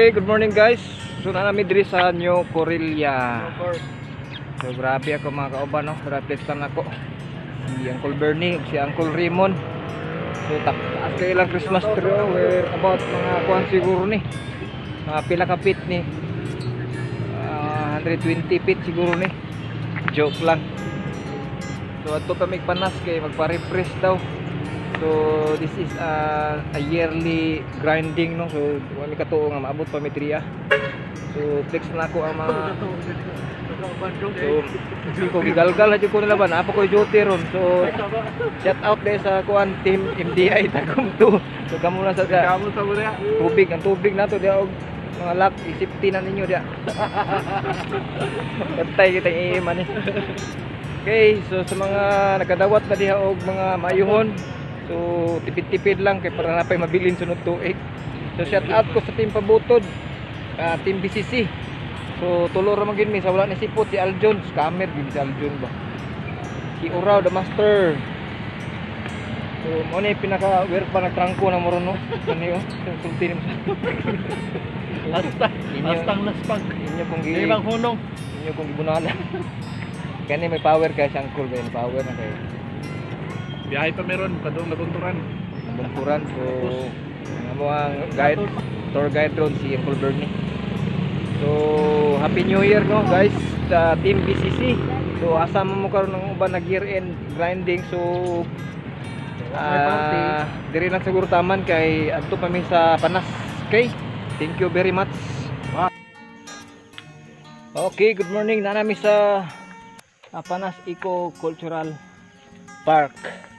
Okay, good morning guys. So na namin diri sa New Corilla. So grabe ako mga kauban, no. Grabe lang ako. Si Uncle Bernie, si Uncle Raymond. So taas kayo lang Christmas tree. We're about mga kuan siguro ni. Mga pila ka feet ni. 120 feet siguro ni. Joke lang. So ato kami panas kay magpa-refresh daw. So this is a yearly grinding, no. So kami katuo nga maabot pa metriya. So flex na ako ang mga so ko gigalgal na ko nila ba na ko duty ron. So shout out dahil sa kuan team MDI Tagum 2. So kamo na sa tubig, ang tubig nato dia og mga lock isipti na ninyo dia. Katay kita iiman ni. Okay, so sa mga nakadawat na diha og mga mayuhon, so tipid-tipid lang kay para napay mabilin sunod tuig. So shout out ko sa team Pabutod, team BCC. So tulo ra man gid mi sa wala ni sipot si Aljon, scammer gid si Aljon ba. Si Uraw the master. So mo ni pinaka weird pa nagtrangko na moron no. Kaniyo, sulti ni. Lastang laspag. Inyo kung gi Ibang hunong. Inyo kung gibunala. Kani may power kay siyang cool ba, power na kay. Biyahe pa meron padung nabunturan. Nabunturan so amo ang guide, tour guide ron si Uncle Bernie. So happy new year no guys, sa team BCC. So asa mo karon ng uban nag year end grinding. So diri na siguro taman kay adto pa mi sa panas. Okay, thank you very much. Okay, good morning na nami sa Panas Eco Cultural Park.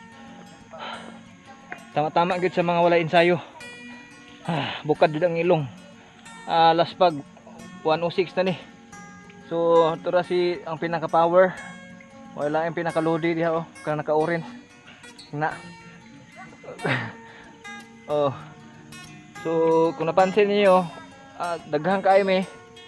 Tama-tama gid sa mga wala ensayo. Bukad jud ang ilong. Laspag 106 na ni. So tura si ang pinaka power. Wala ang pinaka lodi diha oh, kana naka orange. Na. Oh. So kung napansin niyo, daghang kay me.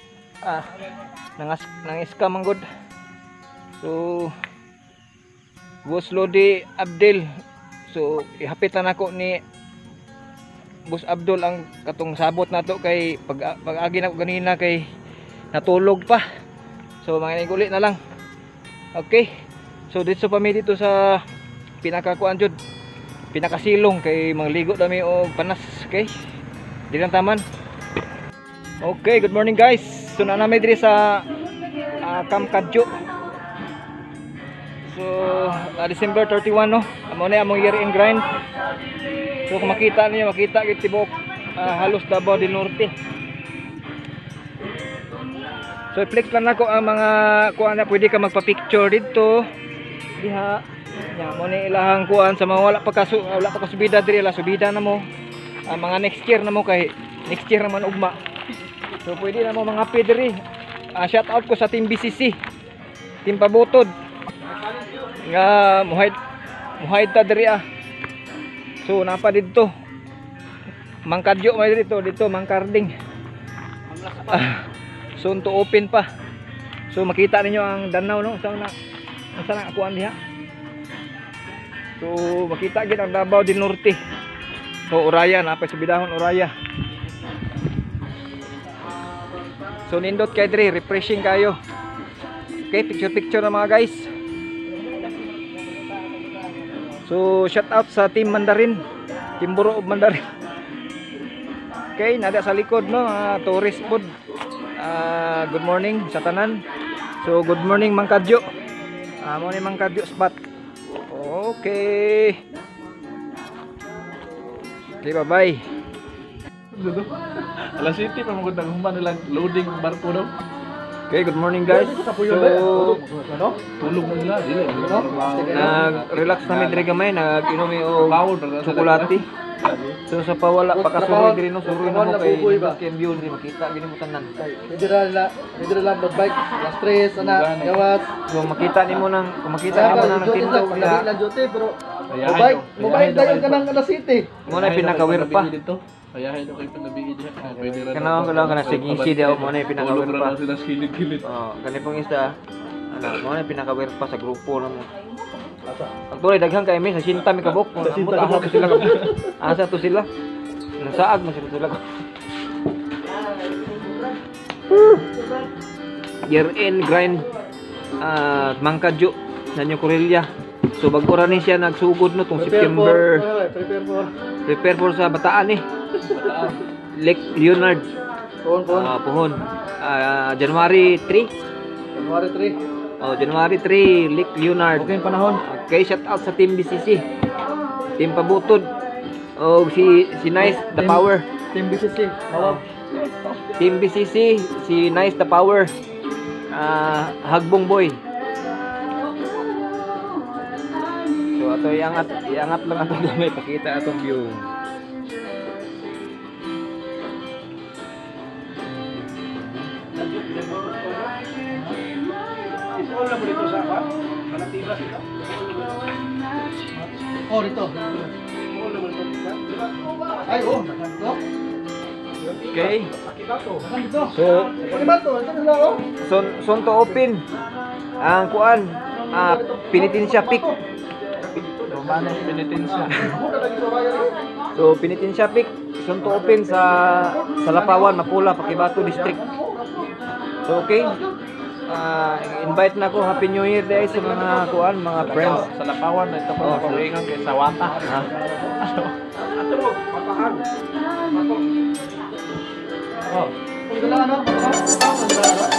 Nang scam ang good. So Boss Lodi Abdel. So ihapit na nako ni Boss Abdul ang katong sabot nato kay pag-agi nako ganina kay natulog pa. So mga niguli na lang. Okay. So dito pa mi dito sa pinakakuan jud. Pinakasilong kay mangligo dami og panas, okay? Di lang taman. Okay, good morning guys. So na nami diri sa Camp Kadjo. So December 31 no. Amo na among year end grind. So kung makita niyo, makita gid tibok halos Davao del Norte. So i-flex lang nako ang mga kuan na pwede ka magpa-picture dito. Diha. Ya mo ni ilahang kuan sa mga wala pa kasubida diri la subida na mo. Mga next year na mo kay next year naman ugma. So pwede na mo mga diri. Shout out ko sa team BCC. Team Pabutod. Nga muhayd ta diri So napa dito Mangkadyo may dito Mangkarding. Soon to open pa. So makita ninyo ang danaw no sa na kuan diha. So makita gid ang Davao del Norte. So Oraya napay subidahon Oraya. So nindot kay diri, refreshing kayo. Okay, picture na mga guys. So shout out sa team Mandarin, team Buro of Mandarin. Okay, nada sa likod no, tourist food. Good morning sa tanan. So good morning Mangkadyo. Mo ni Mangkadyo spot. Okay. Okay, bye-bye. Alas City pa magud naghuman nilang loading barko daw. Okay, good morning guys. So Tulog na nila dili. nag-relax namin diri gamay, nag-inom og tsokolate. So sa pawala pakasuroy diri no, suroy na mo kay can view diri makita gini mo tanan. Dira lang bike, stress ana, gawas. So makita nimo nang tindaw diha. Pero mobile dayon kanang Alas City. Mo na pinakawir pa. Ayahay daw kay panabi diha. Pwede ra. Kanang kana sigisi daw mo na pinakawir pa. Sila skilid-kilid. Kani pong isa mo na pinakawir pa sa grupo namo. Ang tunay daghang kay mi sa sinta mi kabok. Asa to sila. Nasaag man sila. year-end grind Mangkadyo sa New Corellia. So bago ra ni siya nagsugod no tong September. Prepare for. Prepare for sa Bataan eh. Bataan. Lake Leonard. Pohon. Puhon. January 3. January 3. Oh, January 3, Lake Leonard. Okay yung panahon. Okay, shout out sa Team BCC. Team Pabutod. Oh, si Nice the Team- Power. Team BCC. Tawag. Team BCC, si Nice the Power. Hagbong Boy. So ato iangat lang ato gamay pakita atong view. Oh, dito. Ay, oh. Dito. Okay. Dito. So Ano ba to? Ito na lang, oh. son to open. Ang kuan Penitensya Peak. Romano Penitensya. So Penitensya Peak son to open sa Lapawan, Mapula, Pakibato District. So okay. Invite na ko Happy New Year guys sa mga kuan, mga friends. Sa Lapawan na ito ko Oh, paparingan kay Sawata. Ha? Oh. Ito lang, ano?